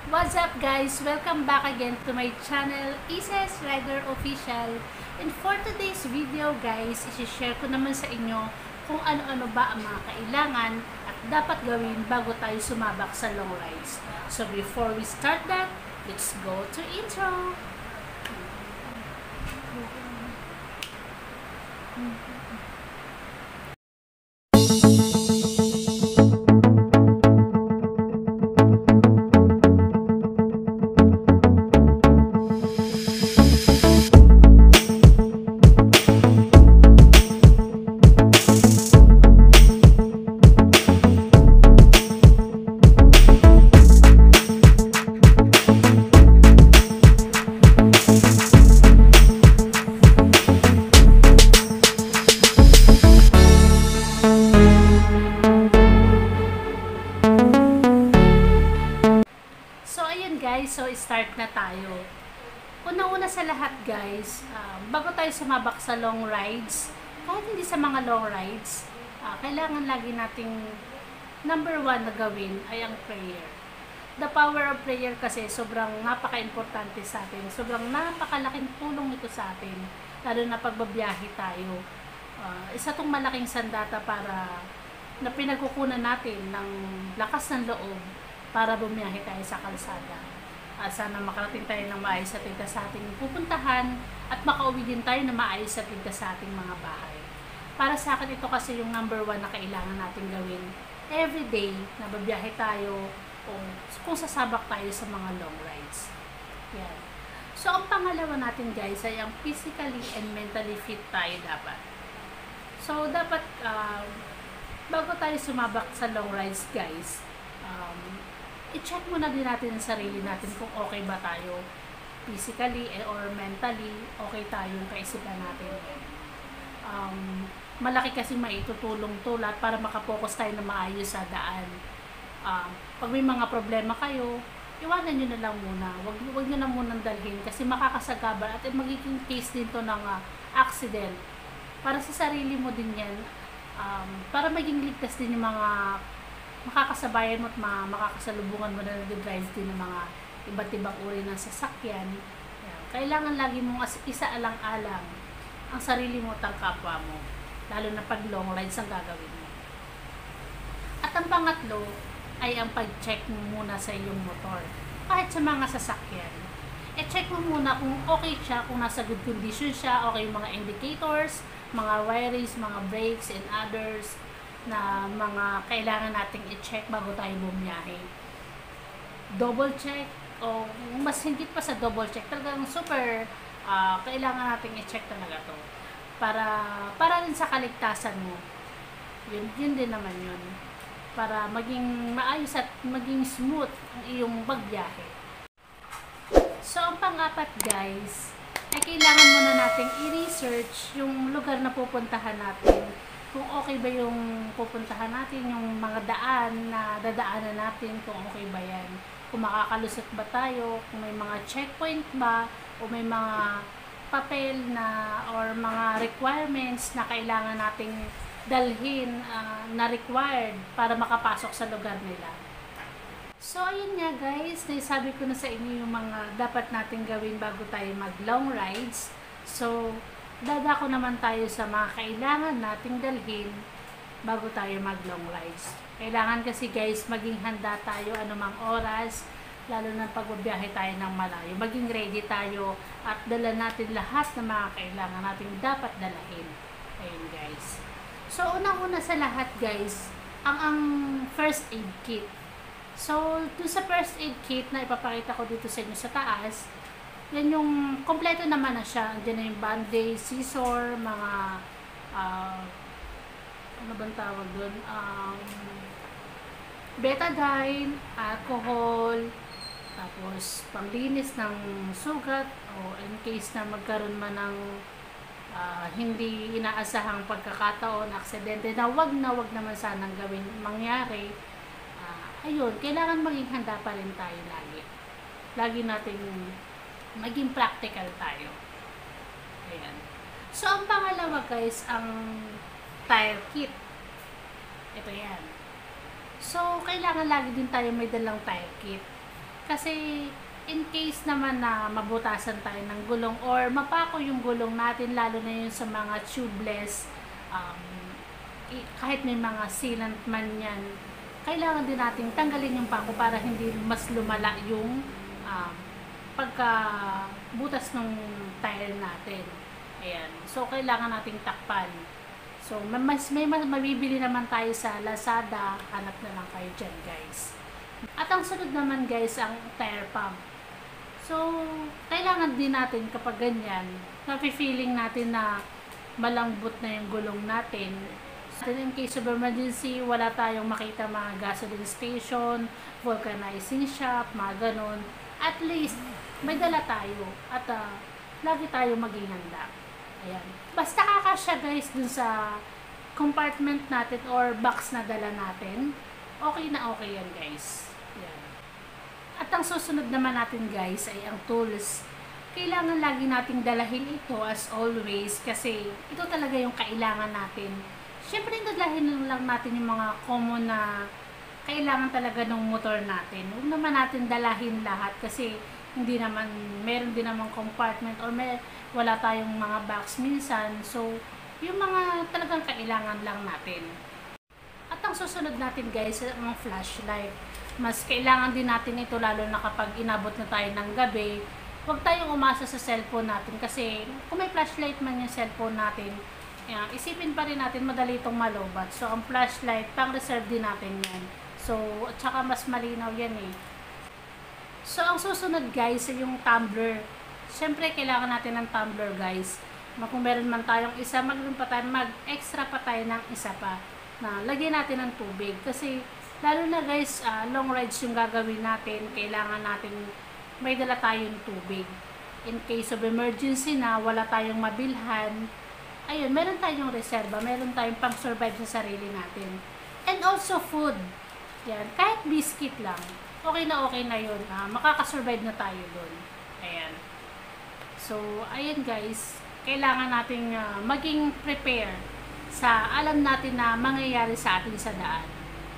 What's up guys? Welcome back again to my channel, Ises Rider Official. And for today's video guys, isi-share ko naman sa inyo kung ano-ano ba ang mga kailangan at dapat gawin bago tayo sumabak sa long rides. So before we start that, let's go to intro! So start na tayo. Una-una sa lahat guys, bago tayo sumabak sa long rides, kahit hindi sa mga long rides, kailangan lagi nating number 1 na gawin ay ang prayer. The power of prayer kasi sobrang napaka-importante sa atin. Sobrang napakalaking tulong ito sa atin, lalo na pagbabiyahe tayo. Isa tong malaking sandata para na pinagkukunan natin ng lakas ng loob para bumiyahe tayo sa kalsada. Sana makarating tayo ng maayos at ligtas sa ating pupuntahan at makauwi din tayo na maayos at ligtas sa ating mga bahay. Para sa akin ito kasi yung number 1 na kailangan natin gawin everyday na babiyahe tayo o kung sasabak tayo sa mga long rides. Yan. So ang pangalawa natin guys ay ang physically and mentally fit tayo dapat. So dapat bago tayo sumabak sa long rides guys, i-check muna din natin ang sarili natin kung okay ba tayo physically or mentally, okay tayong kaisipan natin. Malaki kasi maitutulong to lahat para makapokus tayo na maayos sa daan. Pag may mga problema kayo, iwanan nyo na lang muna. Huwag nyo na munang dalhin kasi makakasagaban at magiging case din to ng accident. Para sa sarili mo din yan, para maging ligtas din yung mga makakasabayan mo at makakasalubungan mo na nag-drive din ng mga iba't ibang uri ng sasakyan. Kailangan lagi mong isa-alang-alang ang sarili mo at ang kapwa mo, lalo na pag long rides ang gagawin mo. At ang pangatlo ay ang pag-check mo muna sa iyong motor. Kahit sa mga sasakyan, check mo muna kung okay siya, kung nasa good condition siya, okay yung mga indicators, mga wirings, mga brakes and others na mga kailangan nating i-check bago tayo bumiyahe. Double check o mas higit pa sa double check, talagang super kailangan nating i-check talaga to para rin sa kaligtasan mo. Yun din naman yun, para maging maayos at maging smooth ang iyong pagbiyahe. So ang pang-apat guys ay kailangan muna nating i-research yung lugar na pupuntahan natin, kung okay ba yung pupuntahan natin, yung mga daan na dadaanan natin, kung okay ba yan, kung makakalusot ba tayo, kung may mga checkpoint ba, o may mga papel na or mga requirements na kailangan nating dalhin na required para makapasok sa lugar nila. So ayun nga guys, naisabi ko na sa inyo yung mga dapat nating gawin bago tayo mag long rides. So dadako naman tayo sa mga kailangan nating dalhin bago tayo mag long rides. Kailangan kasi guys maging handa tayo anumang oras, lalo na pagbabiyahe tayo ng malayo. Maging ready tayo at dala natin lahat ng mga kailangan nating dapat dalahin. Ayun guys. So unang-una sa lahat guys, ang first aid kit. So dun sa first aid kit na ipapakita ko dito sa inyo sa taas, yan yung kompleto naman na siya. Diyan na yung band-aid, scissor, mga ano bang tawag doon? Betadine, alcohol, tapos panglinis ng sugat o in case na magkaroon man ng hindi inaasahang pagkakataon, aksidente na wag naman sanang gawin mangyari. Ayun, kailangan maging handa pa rin tayo lagi. Lagi nating maging practical tayo. Ayan. So, ang pangalawa guys, ang tire kit. Ito yan. So, kailangan lagi din tayo may dalang tire kit. Kasi in case naman na mabutasan tayo ng gulong or mapako yung gulong natin, lalo na yun sa mga tubeless, kahit may mga sealant man yan, kailangan din natin tanggalin yung pako para hindi mas lumala yung pagkabutas ng tire natin. Ayan. So, kailangan nating takpan. So, may mabibili naman tayo sa Lazada. Hanap na lang kayo dyan, guys. At ang sunod naman, guys, ang tire pump. So, kailangan din natin kapag ganyan, nafe-feeling natin na malambot na yung gulong natin. In case of emergency, wala tayong makita mga gasoline station, vulcanizing shop, mga ganun. At least, may dala tayo at lagi tayo maging handa. Ayan. Basta kakasya guys dun sa compartment natin or box na dala natin, okay na okay yan guys. Ayan. At ang susunod naman natin guys ay ang tools. Kailangan lagi nating dalahin ito as always kasi ito talaga yung kailangan natin. Siyempre, dalahin lang natin yung mga common na kailangan talaga ng motor natin. Huwag naman natin dalahin lahat kasi hindi naman, meron din naman compartment or wala tayong mga box minsan. So, yung mga talagang kailangan lang natin. At ang susunod natin guys, ang flashlight. Mas kailangan din natin ito lalo na kapag inabot na tayo ng gabi. Huwag tayong umasa sa cellphone natin kasi kung may flashlight man yung cellphone natin, isipin pa rin natin madali itong malobat. So, ang flashlight, pang-reserve din natin yan. So, at saka mas malinaw yan eh. So, ang susunod guys, yung tumbler. Siyempre, kailangan natin ng tumbler guys. Kung meron man tayong isa, mag-extra pa tayo ng isa pa na lagyan natin ng tubig. Kasi, lalo na guys, long rides yung gagawin natin, kailangan natin may dala tayong tubig. In case of emergency na, wala tayong mabilhan, ayun, meron tayong reserba, meron tayong pang-survive sa sarili natin. And also food. Yan, kahit biscuit lang, okay na yun. Makakasurvive na tayo doon. Ayan. So, ayan guys, kailangan nating maging prepare sa alam natin na mangyayari sa atin sa daan.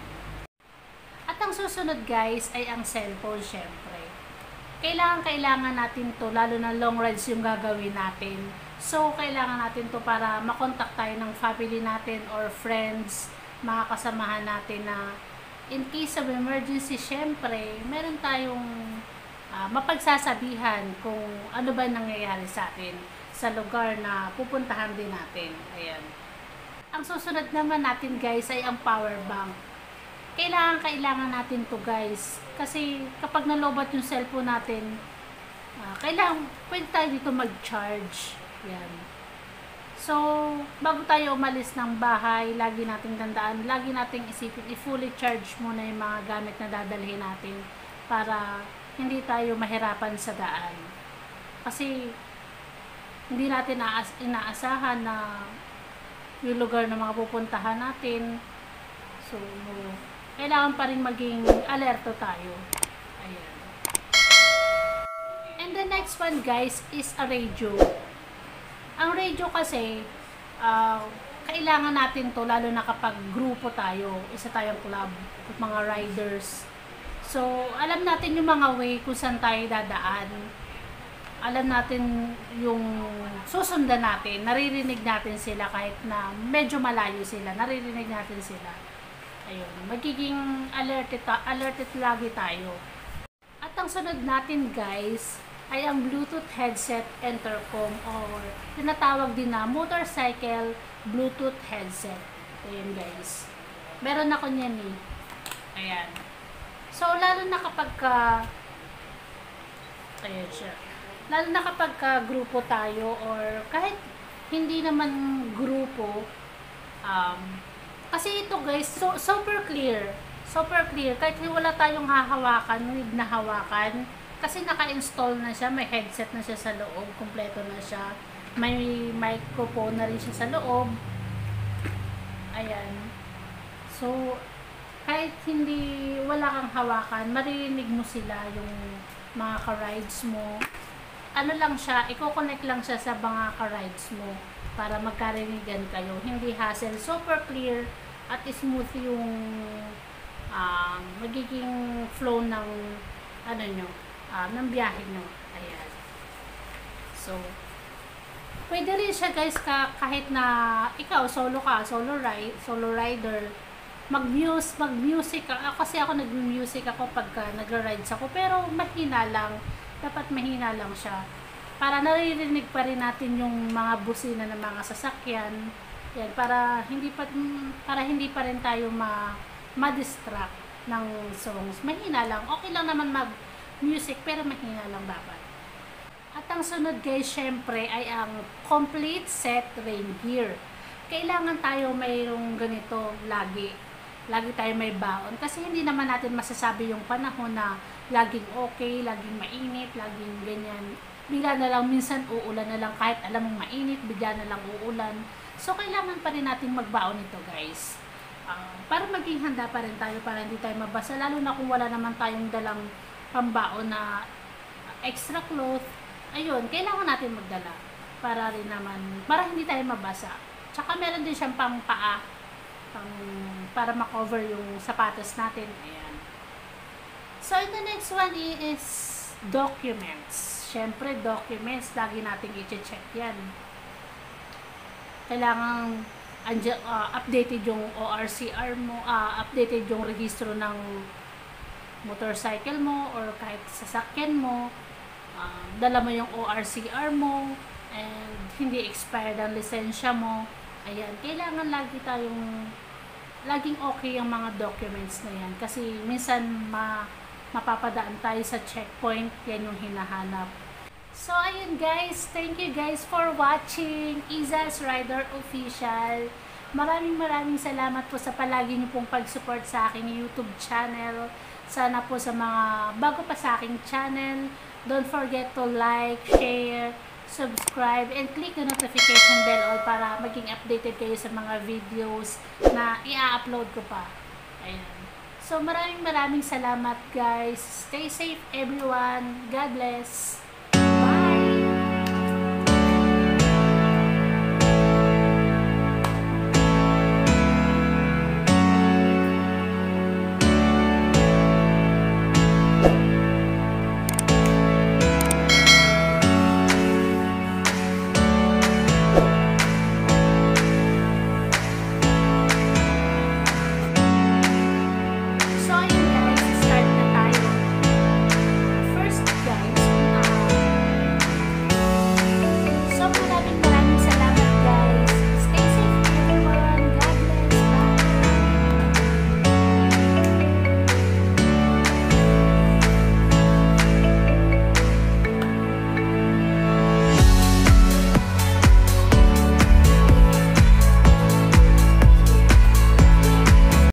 At ang susunod guys ay ang cellphone syempre. Kailangan natin to, lalo na long rides yung gagawin natin. So, kailangan natin to para makontak tayo ng family natin or friends, mga kasamahan natin na in case of emergency, syempre, meron tayong mapagsasabihan kung ano ba nangyayari sa atin sa lugar na pupuntahan din natin. Ayan. Ang susunod naman natin guys ay ang power bank. Kailangan natin to guys. Kasi kapag nalobat yung cellphone natin, pwede tayo dito mag-charge. Yan. So, bago tayo umalis ng bahay, lagi nating tandaan, lagi nating isipin, i-fully charge muna yung mga gamit na dadalhin natin para hindi tayo mahirapan sa daan. Kasi, hindi natin inaasahan na yung lugar na mga pupuntahan natin. So, kailangan pa rin maging alerto tayo. Ayan. And the next one guys is a radio. Ang radio kasi, kailangan natin to lalo na kapag grupo tayo, isa tayong club, mga riders. So, alam natin yung mga way kung saan tayo dadaan. Alam natin yung susundan natin, naririnig natin sila kahit na medyo malayo sila, naririnig natin sila. Ayun, magiging alerted lagi tayo. At ang sunod natin guys, ay ang Bluetooth headset intercom or tinatawag din na motorcycle Bluetooth headset. Ayan guys. Meron ako niyan eh. Ayan. So, lalo na kapag ayan siya. Lalo na kapag grupo tayo or kahit hindi naman grupo, kasi ito guys, super clear. Super clear. Kahit wala tayong hahawakan, need na hawakan, kasi naka-install na siya, may headset na siya sa loob, kumpleto na siya. May microphone na rin siya sa loob. Ayan. So, kahit wala kang hawakan, maririnig mo sila yung mga ka-rides mo. Ano lang siya, i-connect lang siya sa mga ka-rides mo para magkarinigan kayo. Hindi hassle, super clear at smooth yung magiging flow ng ano nyo, ng biyahe nyo. Ayan. So, pwede rin siya guys kahit na ikaw, solo solo rider, mag-music ka. Kasi ako nag-music ako pagka nagra-rides ako, pero mahina lang. Dapat mahina lang siya. Para naririnig pa rin natin yung mga busina ng mga sasakyan. Yan, para hindi pa rin tayo ma-distract ng songs. Mahina lang. Okay lang naman mag-music, pero mahina lang dapat. At ang sunod guys, syempre ay ang complete set rain gear. Kailangan tayo mayroong ganito lagi. Lagi tayo may baon. Kasi hindi naman natin masasabi yung panahon na laging okay, laging mainit, laging ganyan. Bigla na lang, minsan uulan na lang, kahit alam mong mainit, bigla na lang uulan. So, kailangan pa rin natin magbaon ito guys. Para maging handa pa rin tayo, para hindi tayo mabasa. Lalo na kung wala naman tayong dalang pambaon na extra cloth. Ayun, kailangan natin magdala. Para rin naman, para hindi tayo mabasa. Tsaka meron din siyang pang paa. Para makover yung sapatos natin. Ayan. So, the next one is documents. Syempre, documents, lagi nating i-check yan. Kailangan updated yung ORCR mo, updated yung registro ng motorcycle mo or kahit sasakyan mo. Dala mo yung ORCR mo and hindi expired ang lisensya mo. Ayan, kailangan laging okay yung mga documents na yan. Kasi minsan mapapadaan tayo sa checkpoint, yan yung hinahanap. So, ayun guys, thank you guys for watching Iza's Rider Official. Maraming salamat po sa palagi niyo pong pag-support sa aking YouTube channel. Sana po sa mga bago pa sa aking channel, don't forget to like, share, subscribe, and click the notification bell all para maging updated kayo sa mga videos na i-upload ko pa. Ayan. So, maraming salamat guys. Stay safe everyone. God bless.